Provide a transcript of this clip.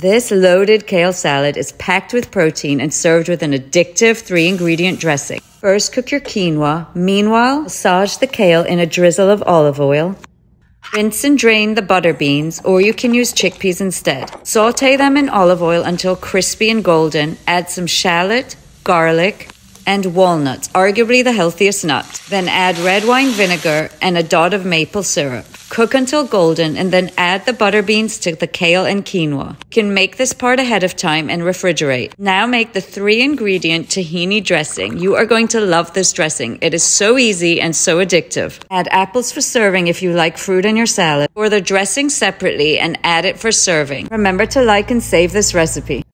This loaded kale salad is packed with protein and served with an addictive 3-ingredient dressing. First, cook your quinoa. Meanwhile, massage the kale in a drizzle of olive oil. Rinse and drain the butter beans, or you can use chickpeas instead. Sauté them in olive oil until crispy and golden. Add some shallot, garlic, and walnuts, arguably the healthiest nut. Then add red wine vinegar and a dot of maple syrup. Cook until golden and then add the butter beans to the kale and quinoa. You can make this part ahead of time and refrigerate. Now make the 3-ingredient tahini dressing. You are going to love this dressing. It is so easy and so addictive. Add apples for serving if you like fruit in your salad. Pour the dressing separately and add it for serving. Remember to like and save this recipe.